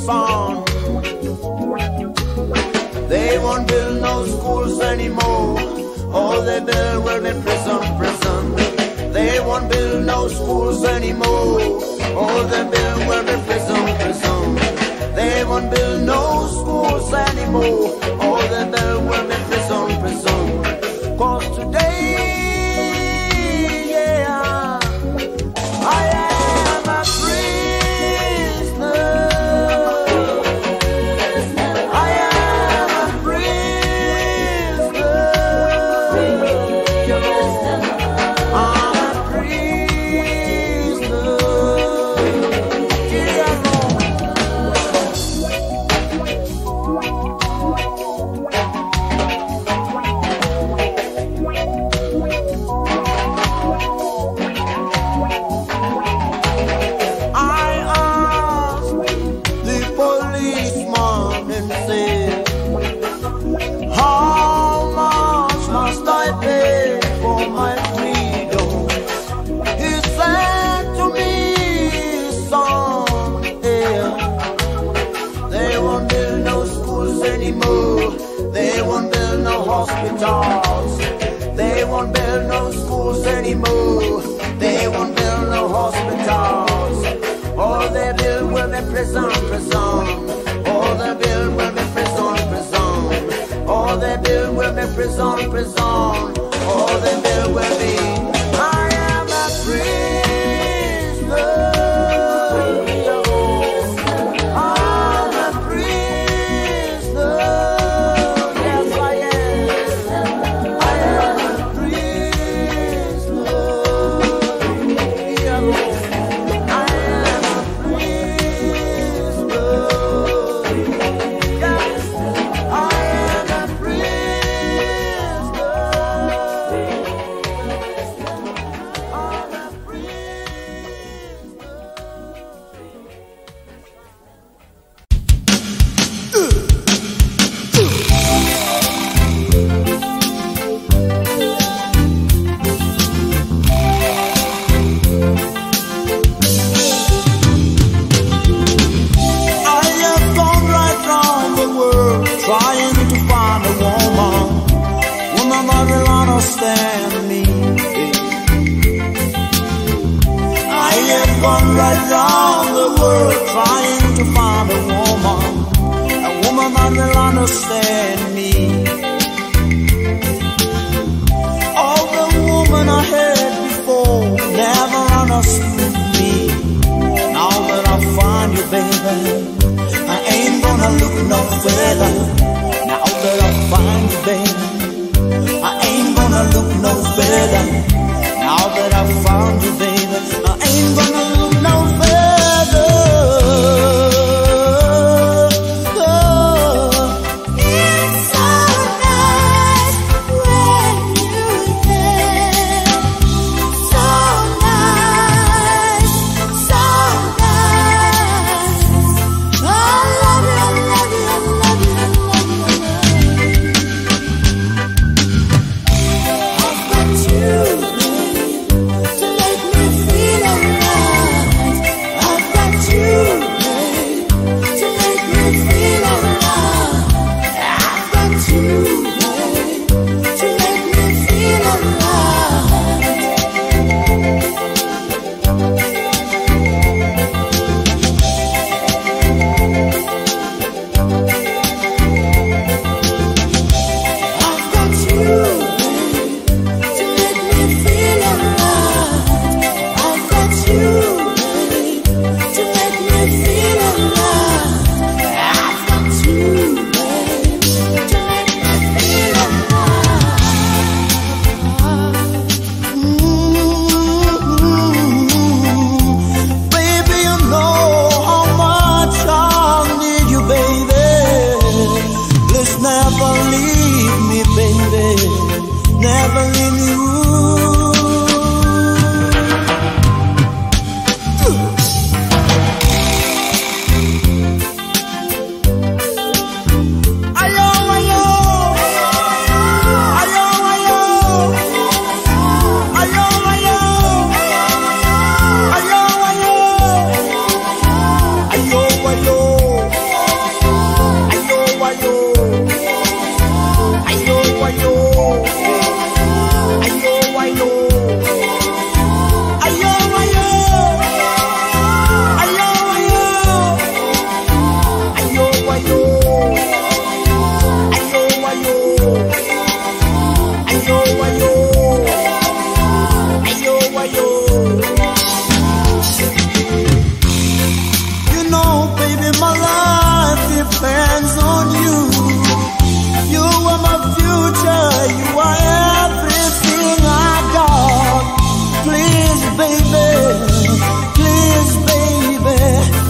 son. They won't build no schools anymore. All they build will be prison, prison. They won't build no schools anymore. All they build will be prison, prison. They won't build no schools anymore. All they build will be prison, prison. 'Cause today, yeah, I am a prisoner. I am a prisoner. I'm a prisoner. I asked the policeman and said, how much must I pay for my freedom? He said to me, son, yeah, they won't build no schools anymore. They won't build no hospitals. They won't build no schools anymore. They won't build no hospitals. All they build will be prison, prison. All they build will be prison, prison. All they build will be prison, prison. All they build will be. I am a prisoner. I'm a prisoner. Yes, I am. I am a prisoner. I am a prisoner. Yes, I am a prisoner. I'm a I have gone right round the world trying to find a woman that will understand me. I have gone right round the world trying to find a woman that will understand me. All the women I had before never understood me. Now that I find you, baby, I ain't gonna look no further. Now that I find you, baby, I ain't gonna look no further. Now that I found you, baby, I ain't gonna look no further. It's so nice when you're there. So nice, so nice. I love you, I love you, I love you, I love you, I love you. I've got you. baby, my life depends on you. You are my future, you are everything I got. Please, baby, please, baby.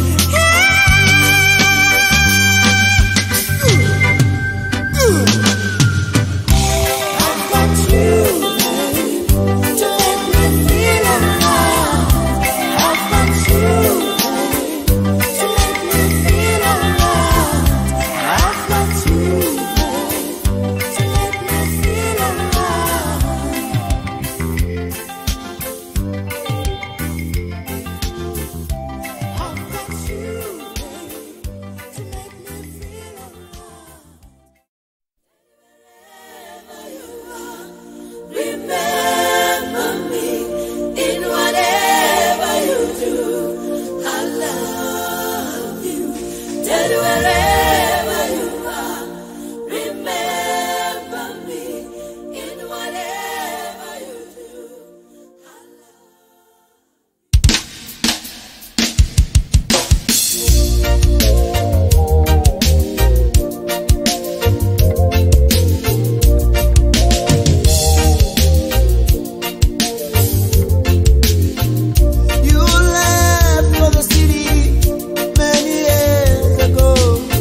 I've got you, babe, to let me feel alive. I've got you, babe, to let me feel alive. I've got you, babe, to let me feel alive. I've got you, babe, to make me feel alive. Remember me in whatever you do. I love you. Tell wherever you are. Remember me in whatever you do. I love You left for the city many years ago.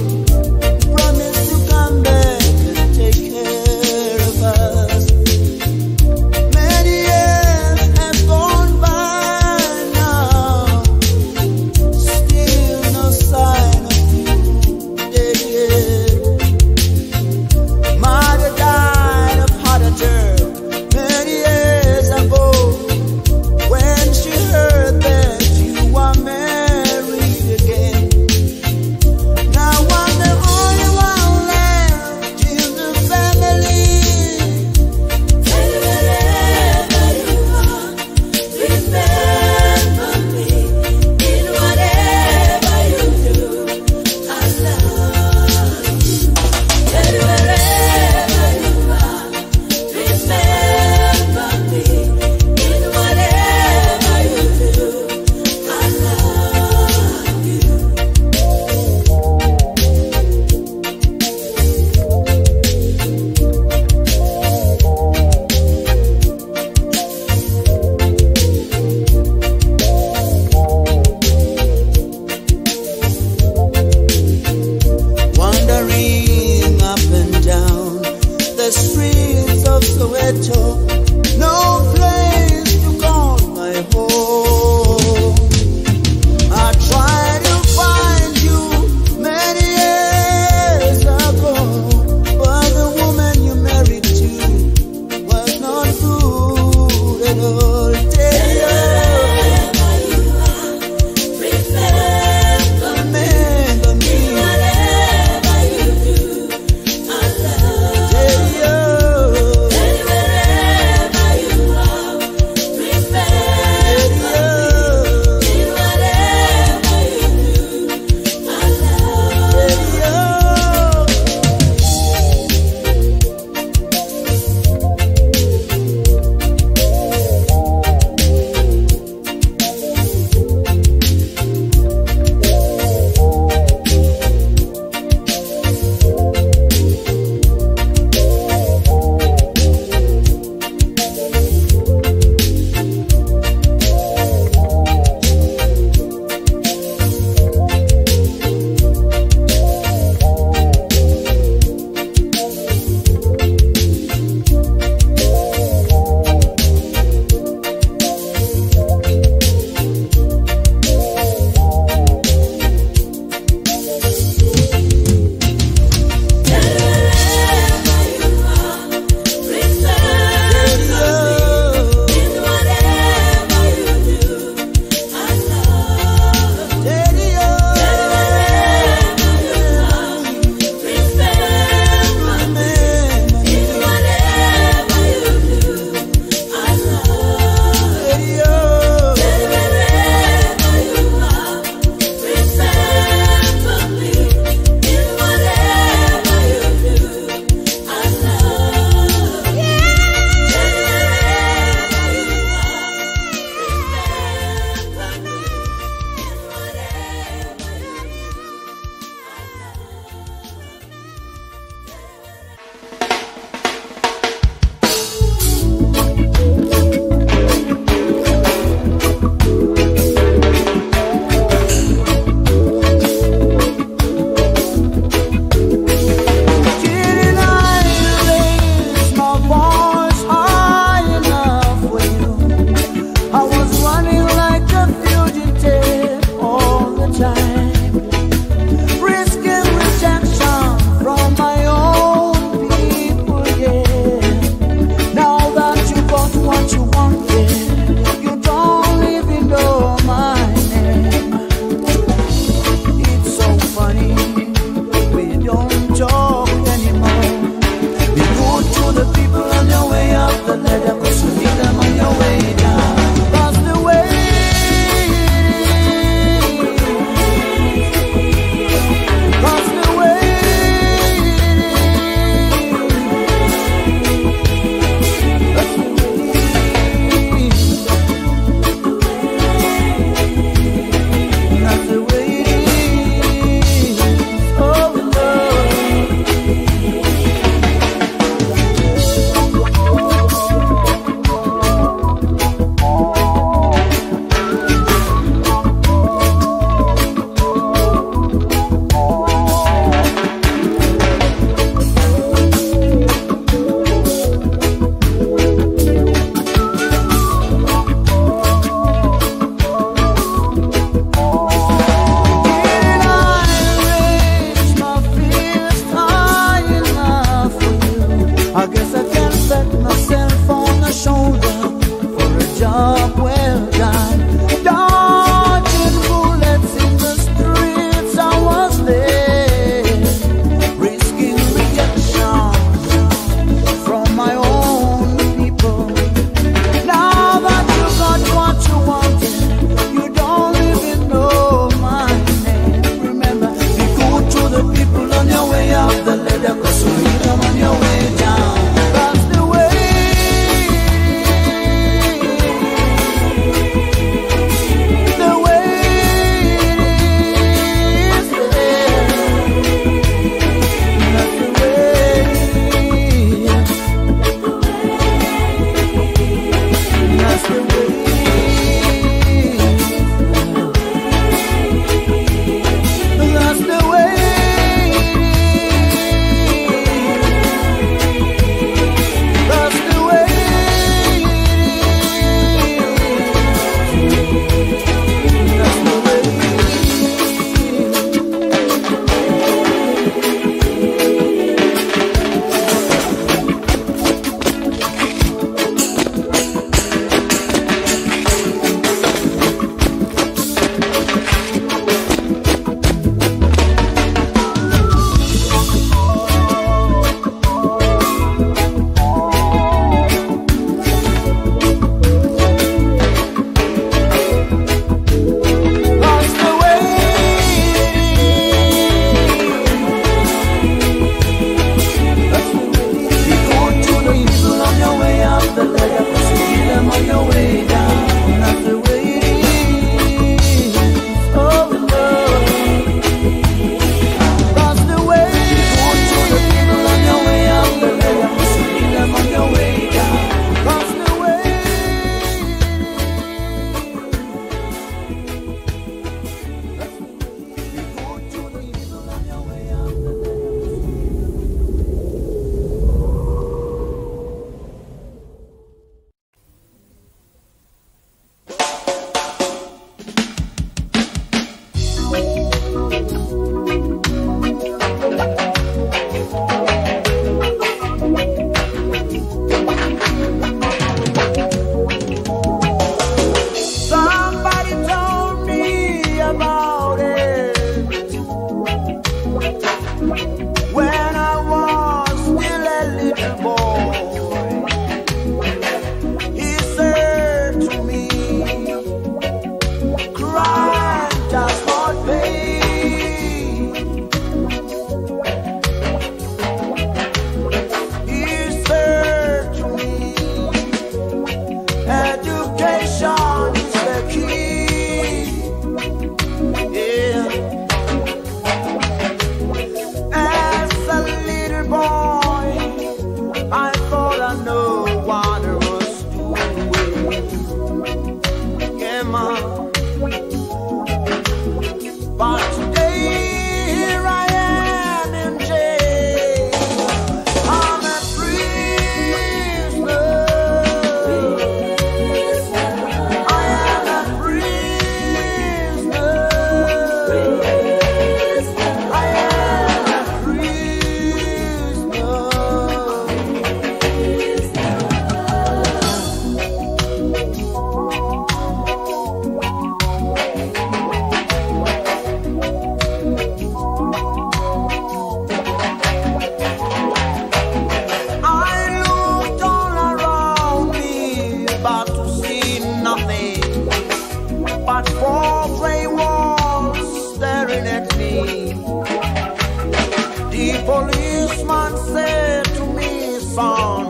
Policeman said to me, son,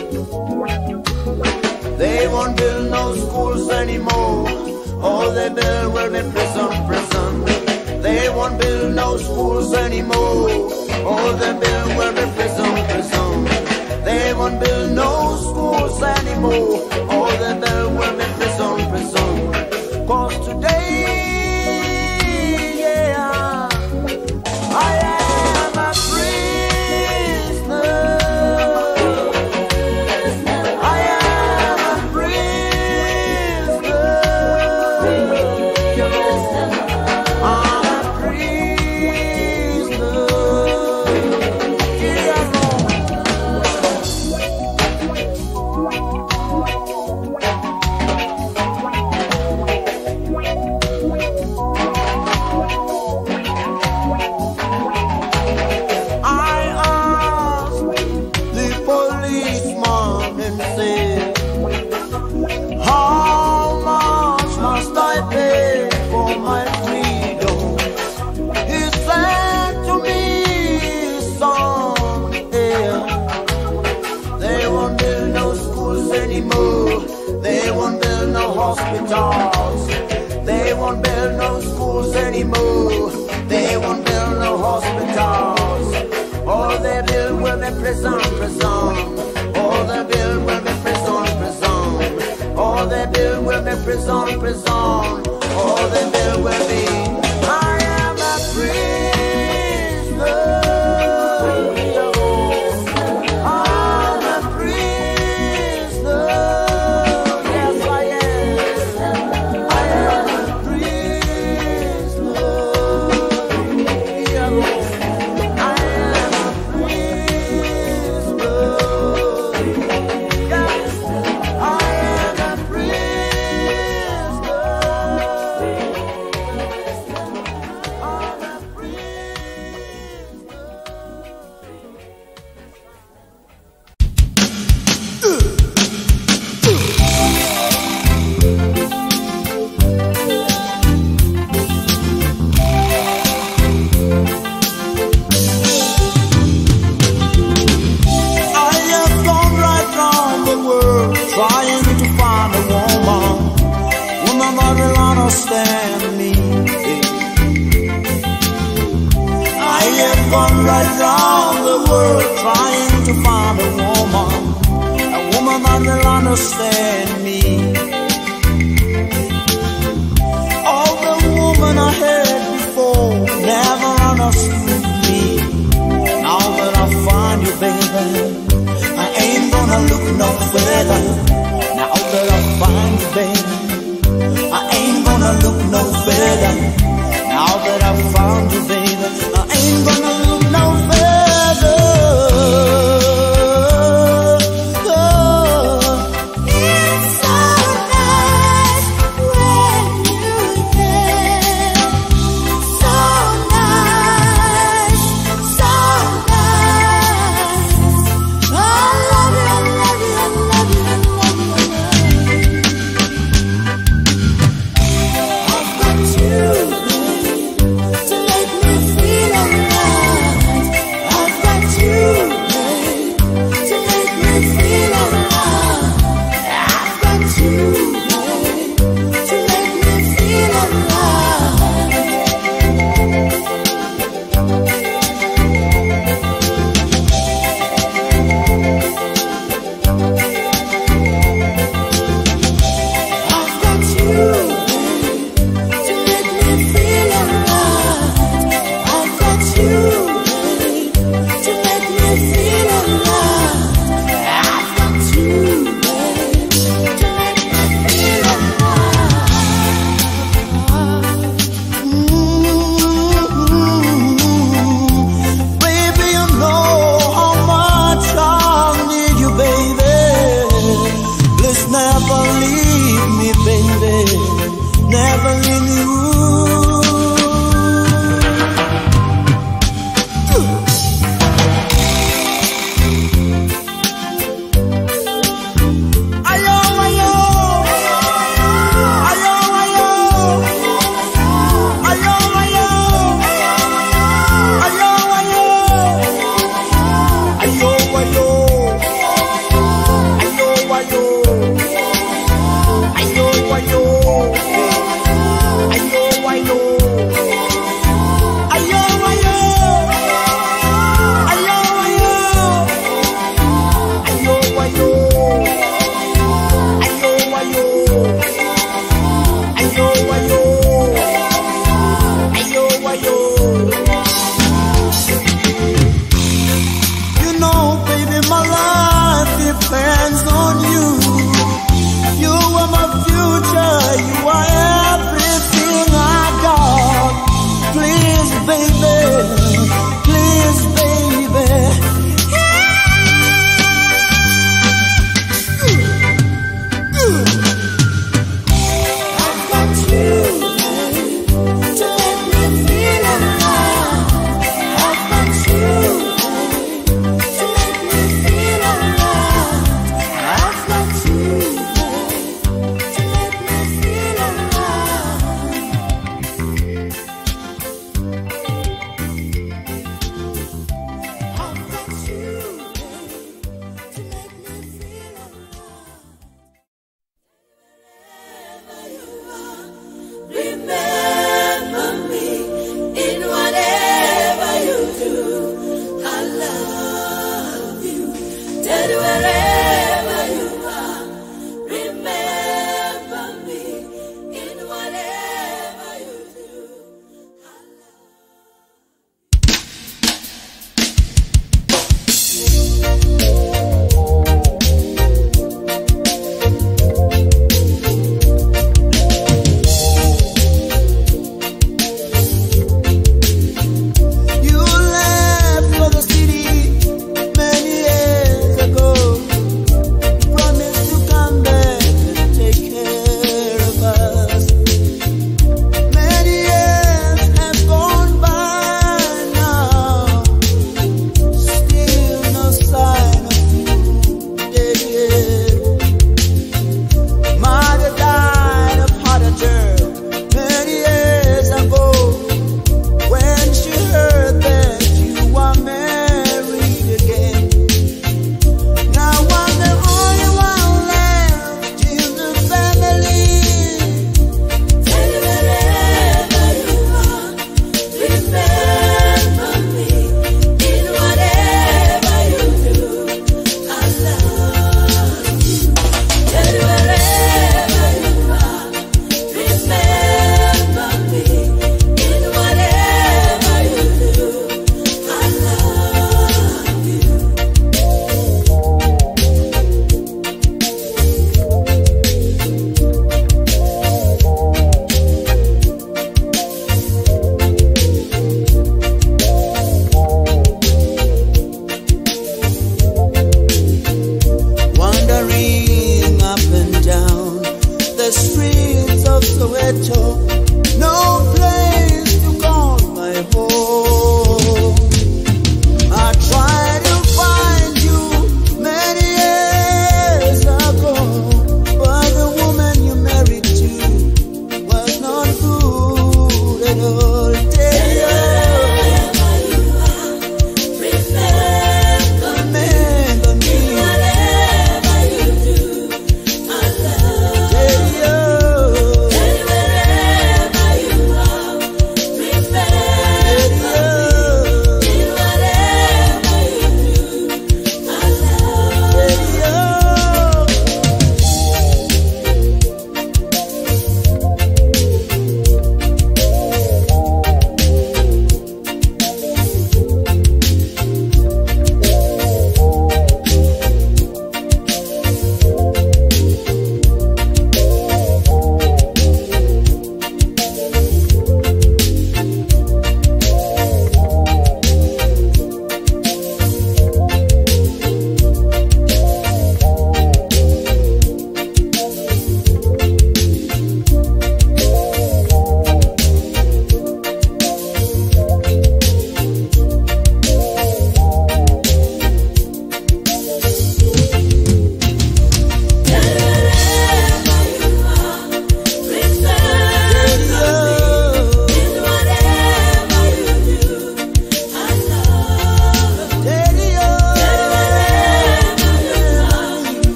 they won't build no schools anymore. All they build will be prison. They won't build no schools anymore. All they build will be prison. They won't build no schools anymore. All they build will be prison. 'Cause today, yeah, I am a prisoner. I am a prisoner. I'm a prisoner. Yeah, I asked the policeman and said, how much must I pay for my freedom? He said to me, son, yeah, they won't build no schools anymore. They won't build no hospitals. They won't build no schools anymore. They won't build no hospitals. All they build will be prison. All they build will be prison. All they build will be prison. All they build will be. I am a prisoner. I'm a prisoner. Yes, I am. I am a prisoner. Yeah, I am a prisoner. Yes, I am a prisoner. I'm a I have gone right round the world trying to find a woman that will understand me. I have gone right round the world trying to find a woman that will understand me.